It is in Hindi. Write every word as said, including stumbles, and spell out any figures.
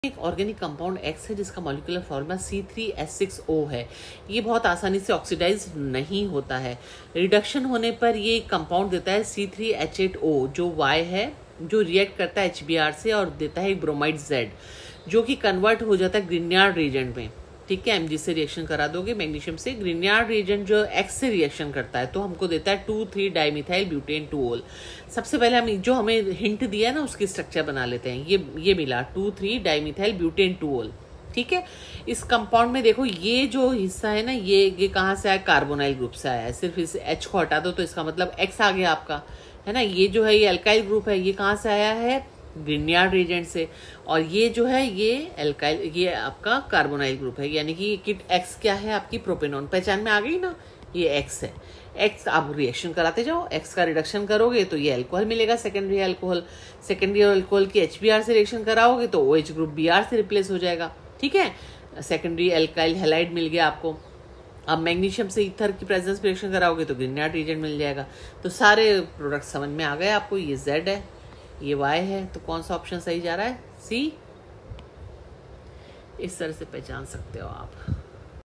एक ऑर्गेनिक कंपाउंड एक्स है जिसका molecular formula C three H six O है। ये बहुत आसानी से ऑक्सीडाइज नहीं होता है। रिडक्शन होने पर ये कंपाउंड देता है C three H eight O जो वाई है, जो रिएक्ट करता है एच बी आर से और देता है एक ब्रोमाइड जेड, जो कि कन्वर्ट हो जाता है ग्रिग्नार्ड रिएजेंट में। ठीक है, एमजी से रिएक्शन करा दोगे मैग्नीशियम से। ग्रिग्नार्ड रिएजेंट जो एक्स से रिएक्शन करता है तो हमको देता है two three dimethyl butane two ol. सबसे पहले हम जो हमें हिंट दिया है ना उसकी स्ट्रक्चर बना लेते हैं। ये ये मिला two three dimethyl butane two ol. ठीक है, इस कंपाउंड में देखो ये जो हिस्सा है ना ये ये कहाँ से आया, कार्बोनाइल ग्रुप से आया है। सिर्फ इस एच को हटा दो तो इसका मतलब एक्स आ गया आपका, है ना। ये जो है ये अल्काइल ग्रुप है, ये कहाँ से आया है, ग्रिग्नार्ड रिएजेंट से। और ये जो है ये एल्काइल, ये आपका कार्बोनाइल ग्रुप है, यानी कि किट एक्स क्या है आपकी प्रोपेनॉन। पहचान में आ गई ना, ये एक्स है। एक्स आप रिएक्शन कराते जाओ, एक्स का रिडक्शन करोगे तो ये अल्कोहल मिलेगा, सेकेंडरी अल्कोहल। सेकेंडरी अल्कोहल की एच बी आर से रिएक्शन कराओगे तो O H group B R से रिप्लेस हो जाएगा। ठीक है, सेकेंडरी एल्काइल हैलाइड मिल गया आपको। अब मैग्नीशियम से ईथर की प्रेजेंस में रिएक्शन कराओगे तो ग्रिग्नार्ड रिएजेंट मिल जाएगा। तो सारे प्रोडक्ट समझ में आ गए आपको। ये जेड है, ये वाई है, तो कौन सा ऑप्शन सही जा रहा है, सी। इस तरह से पहचान सकते हो आप।